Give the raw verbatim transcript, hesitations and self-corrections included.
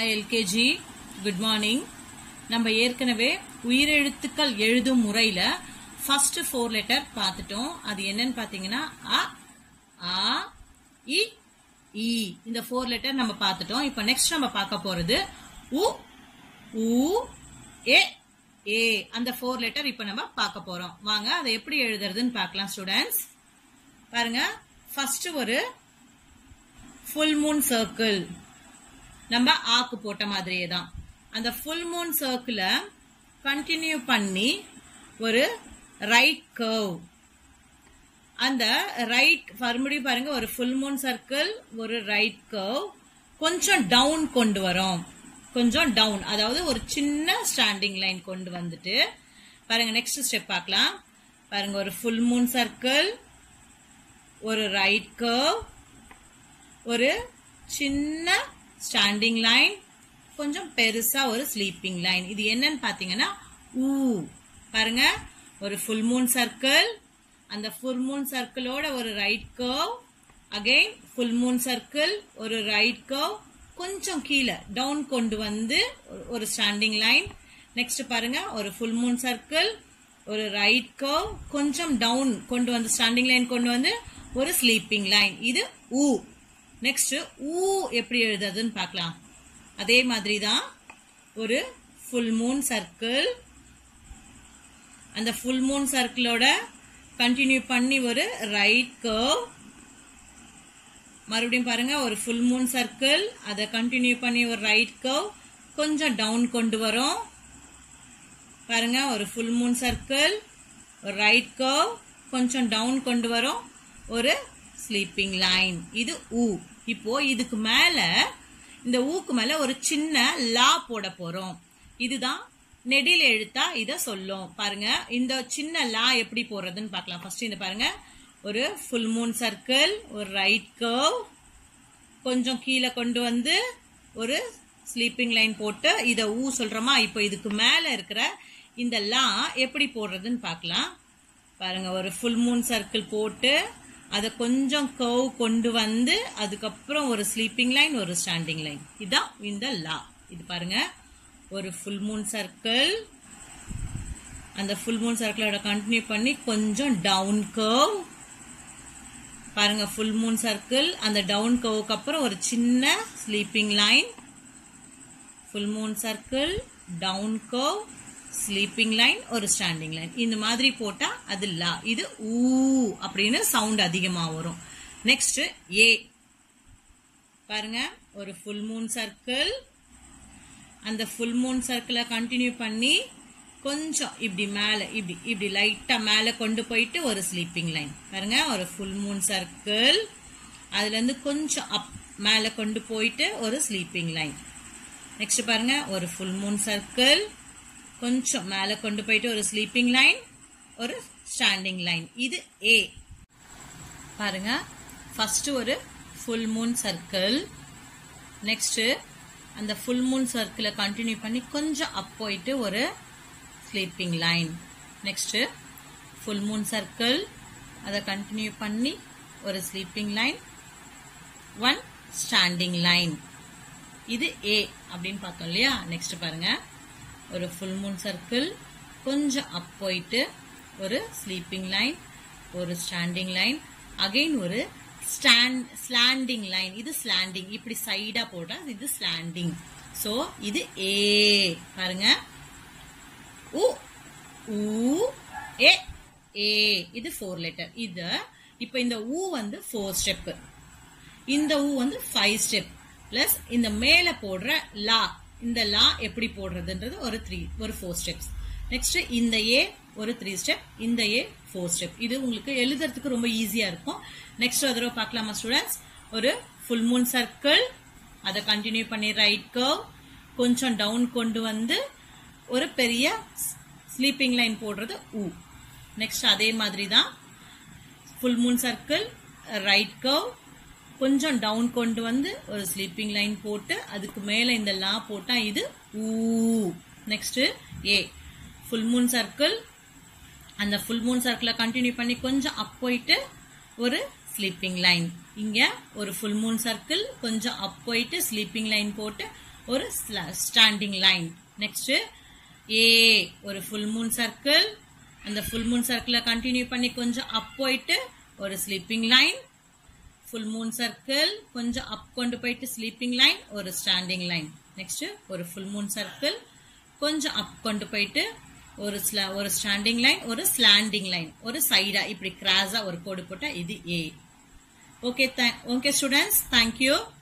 Hi L K G, good morning. நம்ம ஏற்கனவே உயிரெழுத்துக்கள் எழுதும் முறையில ஃபர்ஸ்ட் ஃபோர் லெட்டர் பார்த்துட்டோம். அது என்னன்னு பாத்தீங்கன்னா அ, ஆ, இ, ஈ. இந்த ஃபோர் லெட்டர் நம்ம பார்த்துட்டோம். இப்போ நெக்ஸ்ட் நம்ம பார்க்க போறது உ, ஊ, ஏ, ஏ. அந்த ஃபோர் லெட்டர் இப்போ நம்ம பார்க்க போறோம். வாங்க அதை எப்படி எழுதுறதுன்னு பார்க்கலாம் ஸ்டூடெண்ட்ஸ். பாருங்க, ஃபர்ஸ்ட் ஒரு ஃபுல் மூன் சர்க்கிள் நம்ம ஆக்கு போட்ட மாதிரியே தான். அந்த ஃபுல் மூன் சர்க்கிள கண்டினியூ பண்ணி ஒரு ரைட் கர்வ். அந்த ரைட் மறுபடியும் பாருங்க, ஒரு ஃபுல் மூன் சர்க்கிள், ஒரு ரைட் கர்வ், கொஞ்சம் டவுன் கொண்டு வரோம். கொஞ்சம் டவுன், அதாவது ஒரு சின்ன ஸ்டாண்டிங் லைன் கொண்டு வந்துட்டு பாருங்க. நெக்ஸ்ட் ஸ்டெப் பார்க்கலாம். பாருங்க, ஒரு ஃபுல் மூன் சர்க்கிள், ஒரு ரைட் கர்வ், ஒரு சின்ன ஸ்டாண்டிங் லைன், கொஞ்சம் பெருசா ஒரு ஸ்லீப்பிங் லைன். இது என்னன்னு பாத்தீங்கன்னா ஊ. பாருங்க, ஒரு ஃபுல் மூன் சர்க்கிள், அந்த ஃபுல் மூன் சர்க்கிளோட ஒரு right curve, again full moon circle, ஒரு ரைட் கர்வ், கொஞ்சம் கீழே டவுன் கொண்டு வந்து ஒரு ஸ்டாண்டிங் லைன். நெக்ஸ்ட் பாருங்க, ஒரு ஃபுல் மூன் சர்க்கிள், ஒரு ரைட் கர்வ், கொஞ்சம் டவுன் கொண்டு வந்து ஸ்டாண்டிங் லைன் கொண்டு வந்து ஒரு ஸ்லீப்பிங் லைன். இது ஊ. நெக்ஸ்ட் ஊ எப்படி எழுதுறதுன்னு பார்க்கலாம். அதே மாதிரி தான், ஒரு ஃபுல் மூன் சர்க்கிள், அந்த ஃபுல் மூன் சர்க்கிளோட கண்டினியூ பண்ணி ஒரு ரைட் கர்வ், மறுபடியும் பாருங்க ஒரு ஃபுல் மூன் சர்க்கிள், அதை கண்டினியூ பண்ணி ஒரு ரைட் கர்வ், கொஞ்சம் டவுன் கொண்டு வரோம். பாருங்க, ஒரு ஃபுல் மூன் சர்க்கிள், ஒரு ரைட் கர்வ், கொஞ்சம் டவுன் கொண்டு வரோம், ஒரு ஸ்லீப்பிங் லைன். இது ஊ. இப்போ இதுக்கு மேல, இந்த ஊக்கு மேல ஒரு சின்ன லா போட போறோம். இதுதான் நெடில் எழுத்தா இத சொல்லும். பாருங்க, இந்த சின்ன லா எப்படி போடுறதுன்னு பார்க்கலாம். ஃபர்ஸ்ட் இந்த பாருங்க, ஒரு ஃபுல் மூன் சர்க்கிள், ஒரு ரைட் கர்வ், கொஞ்சம் கீழே கொண்டு வந்து ஒரு ஸ்லீப்பிங் லைன் போட்டு இத ஊ சொல்றோமா. இப்போ இதுக்கு மேல இருக்கிற இந்த லா எப்படி போடுறதுன்னு பார்க்கலாம். பாருங்க, ஒரு ஃபுல் மூன் சர்க்கிள் போட்டு அதை கொஞ்சம் கர்வ் கொண்டு வந்து அதுக்கப்புறம் ஒரு ஸ்லீப்பிங் லைன், ஒரு ஸ்டாண்டிங் லைன். இதுதான் இந்த லா. இது பாருங்க, ஒரு ஃபுல் மூன் சர்க்கிள், அந்த ஃபுல் மூன் சர்க்கிளோட கண்டினியூ பண்ணி கொஞ்சம் டவுன் கர்வ். பாருங்க, ஃபுல் மூன் சர்க்கிள், அந்த டவுன் கர்வுக்கு அப்புறம் ஒரு சின்ன sleeping line, full moon circle, down curve, sleeping line, ஒரு ஸ்டாண்டிங் லைன். இந்த மாதிரி போட்டா அது லா. இது ஊ அப்படின்னு சவுண்ட் அதிகமா வரும். Next A. பாருங்க, ஒரு ஃபுல் மூன் சர்க்கிள், அந்த ஃபுல் மூன் சர்க்கிளை கண்டினியூ பண்ணி கொஞ்சம் இப்படி மேல, இப்படி இப்படி லைட்டா மேல கொண்டு போயிட்டு ஒரு ஸ்லீப்பிங் லைன். பாருங்க, ஒரு ஃபுல் மூன் சர்க்கிள், அதுல இருந்து கொஞ்சம் அப் மேல கொண்டு போயிட்டு ஒரு ஸ்லீப்பிங் லைன். நெக்ஸ்ட் பாருங்க, ஒரு ஃபுல் மூன் சர்க்கிள், கொஞ்சம் மேல கொண்டு போயிட்டு ஒரு ஸ்லீப்பிங் லைன், ஒரு ஸ்டாண்டிங் லைன். இது ஏ. பாருங்க, ஃபர்ஸ்ட் ஒரு ஃபுல் மூன் சர்க்கிள், நெக்ஸ்ட் அந்த ஃபுல் மூன் சர்க்கிளை கண்டினியூ பண்ணி கொஞ்சம் அப் போயிட்டு ஒரு sleeping line. Next full moon circle, அதை கண்டினியூ பண்ணி ஒரு sleeping line, one standing line. இது ஏ அப்படின்னு பார்த்தோம் இல்லையா. நெக்ஸ்ட் பாருங்க, ஒரு ஃபுல் மூன் சர்க்கிள், கொஞ்சம் அப் போயிட்டு ஒரு ஸ்லீப்பிங் லைன், ஒரு ஸ்டாண்டிங் லைன், அகைன் ஒரு ஸ்டாண்ட் ஸ்லாண்டிங் லைன். இது ஸ்லாண்டிங், இப்படி சைடா போட்டா இது ஸ்லாண்டிங். சோ இது ஏ. பாருங்க, உ, ஊ, ஏ, ஏ. இது ஃபோர் லெட்டர். இது இப்ப இந்த ஊ வந்து ஃபோர் ஸ்டெப், இந்த ஊ வந்து ஃபைவ் ஸ்டெப், பிளஸ் இந்த மேல போடுற லா, இந்த லா எப்படி போடுறதுன்றது ஒரு த்ரீ ஒரு ஃபோர் ஸ்டெப்ஸ். நெக்ஸ்ட் இந்த ஏ ஒரு த்ரீ ஸ்டெப், இந்த ஏ ஃபோர் ஸ்டெப். இது உங்களுக்கு எழுதுறதுக்கு ரொம்ப ஈஸியா இருக்கும். நெக்ஸ்ட் ஒரு தடவை பார்க்கலாமா ஸ்டூடெண்ட்ஸ். ஒரு ஃபுல் மூன் சர்க்கிள், அதை கண்டினியூ பண்ணி ரைட் கர்வ், கொஞ்சம் டவுன் கொண்டு வந்து ஒரு பெரிய ஸ்லீப்பிங் லைன் போடுறது ஊ. நெக்ஸ்ட் அதே மாதிரி தான், full moon circle, right curve, கொஞ்சம் டவுன் கொண்டு வந்து ஒரு ஸ்லீப்பிங் லைன் போட்டு அதுக்கு மேல இந்த லா போட்டா இது ஊ. Next A. Full moon circle, அந்த ஃபுல் மூன் சர்க்கிளை கண்டினியூ பண்ணி கொஞ்சம் அப் போயிட்டு ஒரு ஸ்லீப்பிங் லைன். இங்க ஒரு ஃபுல் மூன் சர்க்கிள், கொஞ்சம் அப் போயிட்டு ஸ்லீப்பிங் லைன் போட்டு ஒரு ஸ்டாண்டிங் லைன். நெக்ஸ்ட் ஏ ஒரு ஃபுல் மூன் சர்க்கிள். அந்த ஃபுல் மூன் சர்க்கிளை கண்டினியூ பண்ணி கொஞ்சம் அப் போயிட்டு ஒரு sleeping line. Full moon circle கொஞ்சம் அப் கொண்டு போயிட்டு ஸ்லீப்பிங் லைன், ஒரு ஸ்டாண்டிங் லைன். நெக்ஸ்ட் ஒரு ஃபுல் மூன் சர்க்கிள் கொஞ்சம் அப் கொண்டு போயிட்டு ஒரு ஒரு ஸ்டாண்டிங் லைன், ஒரு ஸ்லாண்டிங் லைன், ஒரு சைடா இப்படி கிராஸா ஒரு கோடு போட்டா இது A. Okay okay students, thank you.